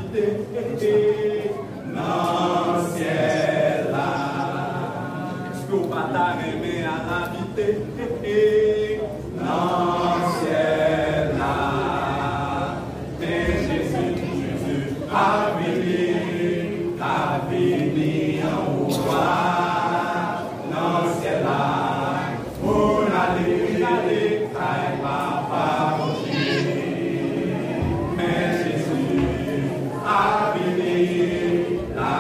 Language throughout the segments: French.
l'habiter dans le ciel là. Est-ce que vous pas t'aimer à l'habiter dans le ciel là? Mais Jésus a venu en roi dans le ciel là. Pour aller à papa mais Jésus a venu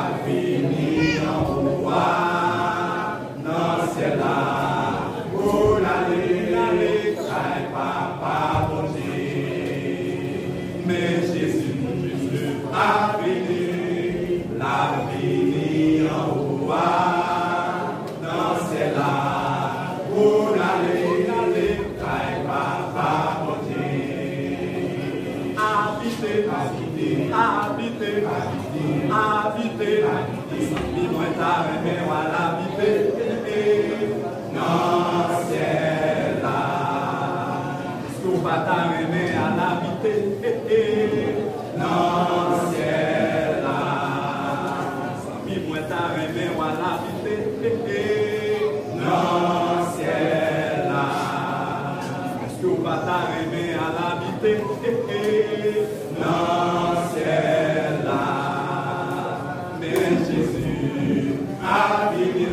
en roi dans le ciel là. Pour aller à papa mais Jésus a venu en roi dans le ciel là. Pour aller à papa habiter, si moi t'as aimé à l'habiter dans le ciel là. Si vous pas t'as aimé à l'habiter dans le ciel là. Si moi t'as aimé à l'habiter dans le ciel là. Si vous pas t'as aimé à l'habiter dans le ciel là. Mais Jésus a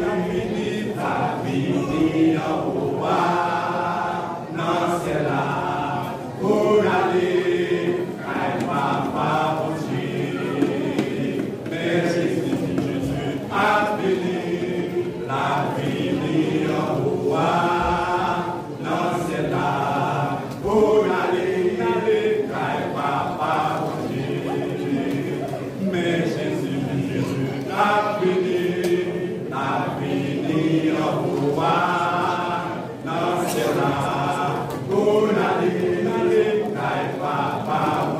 venu en roi dans le ciel là. Pour aller à papa mais Jésus a venu en roi dans le ciel là. Pour aller à papa mais Jésus a venu en roi dans le ciel là. Pour aller à papa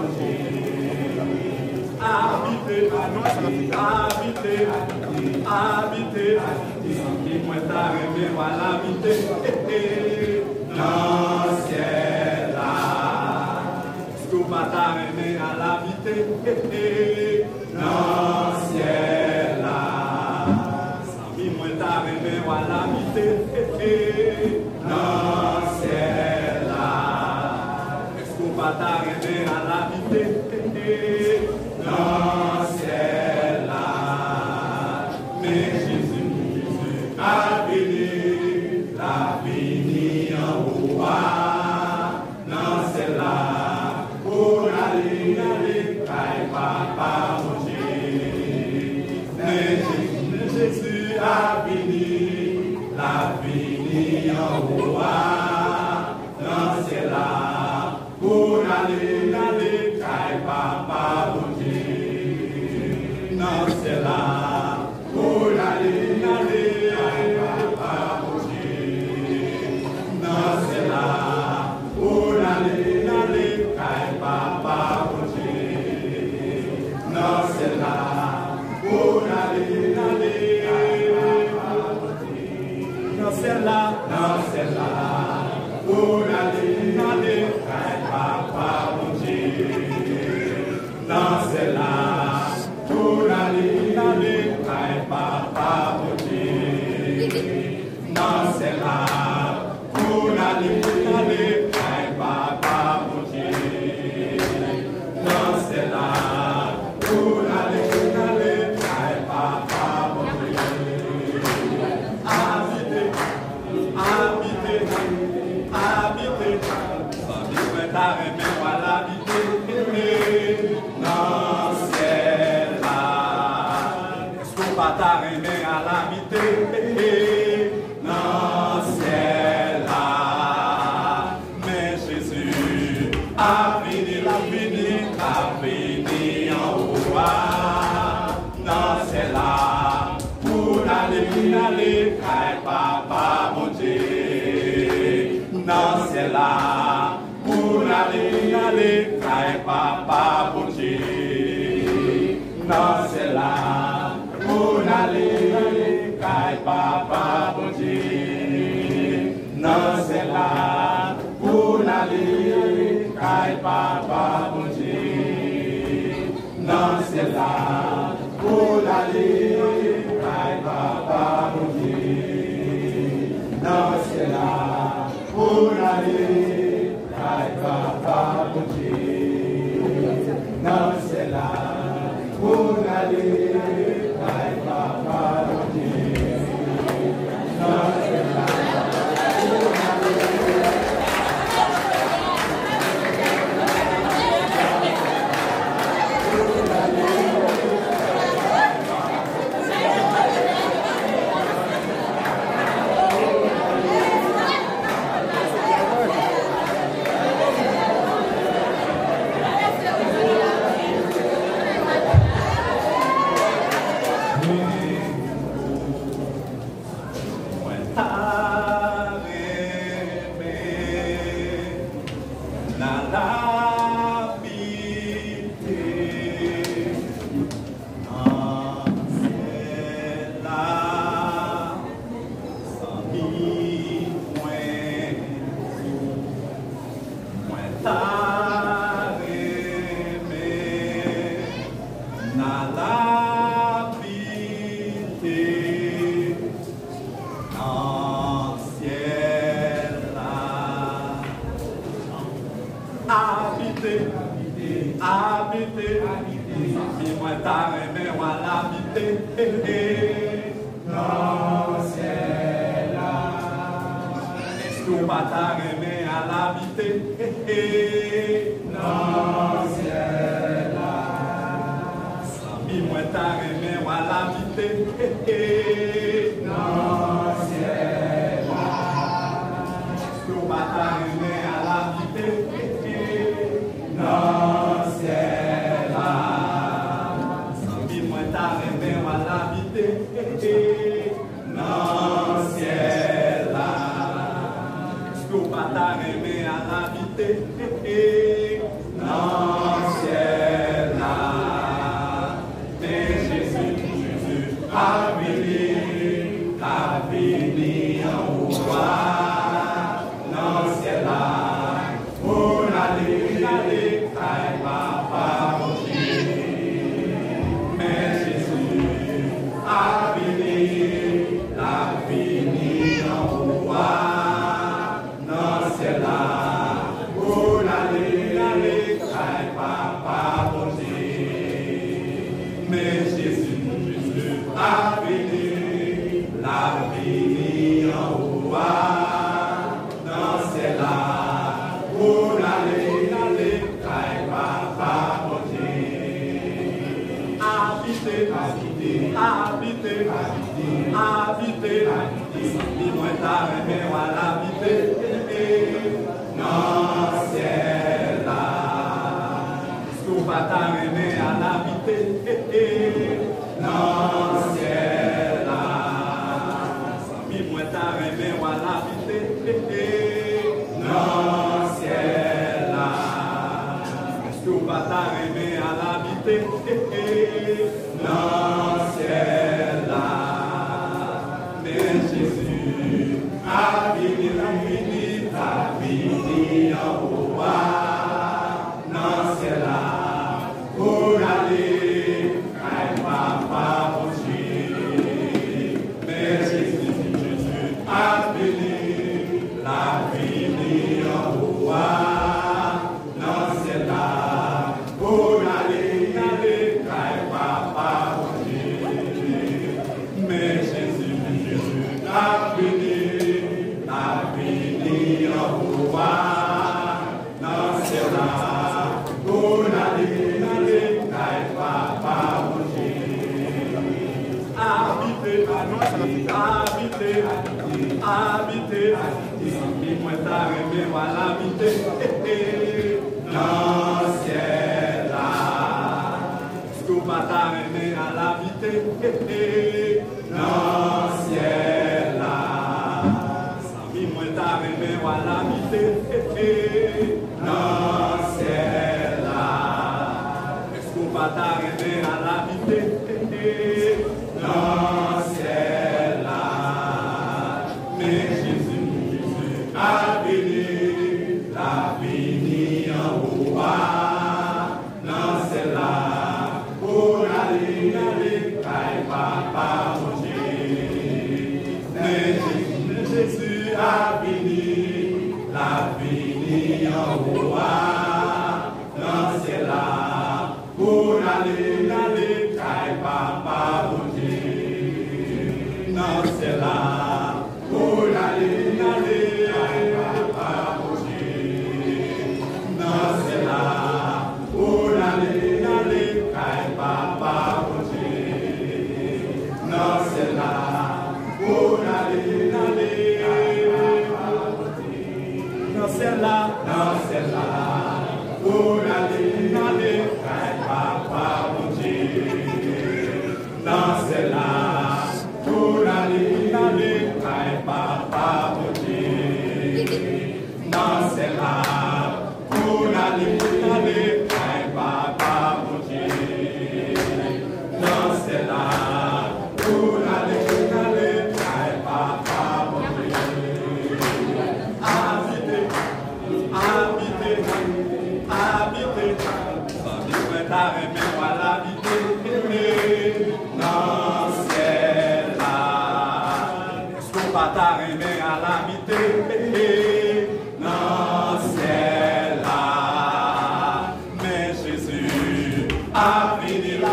habiter, qui moi t'a aimé à l'habiter dans le ciel là. Est-ce que pas t'a aimé à l'habiter dans le ciel là. Si moi t'a aimé à l'habiter dans le ciel là. Est-ce que pas t'a aimé à l'habiter dans le ciel là. Mais Jésus a venu en roi dans le ciel là. Pour aller à papa mais Jésus a venu en roi dans le ciel là. Pour aller à papa dans le ciel là. Pour aller à papa dans le ciel là. Pour aller à papa dans le ciel là. Pour aller dans le ciel là. Dans le ciel là. Pour aller à papa dans le ciel là. Pour aller à papa dans le ciel là. Pour aller à papa dans le ciel là. Pour aller à papa habiter, t'as aimé à l'habiter dans le ciel là. Est-ce qu'on va t'as aimé à l'habiter dans le ciel là. Mais Jésus a venu en roi dans le ciel là. Pour aller à papa mon Dieu dans le ciel là. Pour aller à papa mon Dieu dans le ciel là. Pour aller à papa mon Dieu dans le ciel là. Pour aller à papa mon Dieu dans le Bye. fini en haut, non c'est là, pour aller, caille papa, bon Dieu. Non c'est là, pour aller, caille papa, bon Dieu. Non c'est là, pour aller, caille papa, bon Dieu. Non c'est là, pour aller, non c'est là, pour aller, caille papa, mon Dieu. Non c'est là, pour aller, caille papa, mon Dieu. Non c'est là, pour aller, caille papa, mon Dieu. Non c'est là, pour aller, caille papa, mon Dieu. Habiter, sans vivre ta remède, voilà habiter, non c'est là. Est-ce qu'on va ta remède à l'habiter, non c'est là. Mais Jésus a fini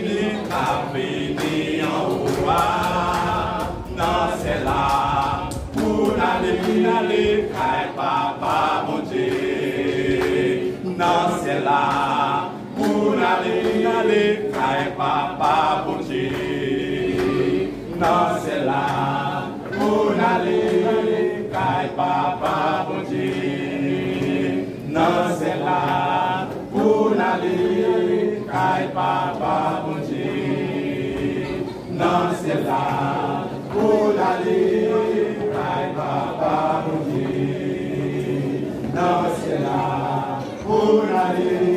en haut, non c'est là. Pour aller, caille papa, mon Dieu. Non, c'est là. Pour aller, caille papa, mon Dieu. Non, c'est là. Pour aller, caille papa, mon Dieu. Non, c'est là. Pour aller, caille papa, mon Dieu. Non, c'est là. Pour aller, caille papa, mon Dieu. Non, c'est là, pour aller.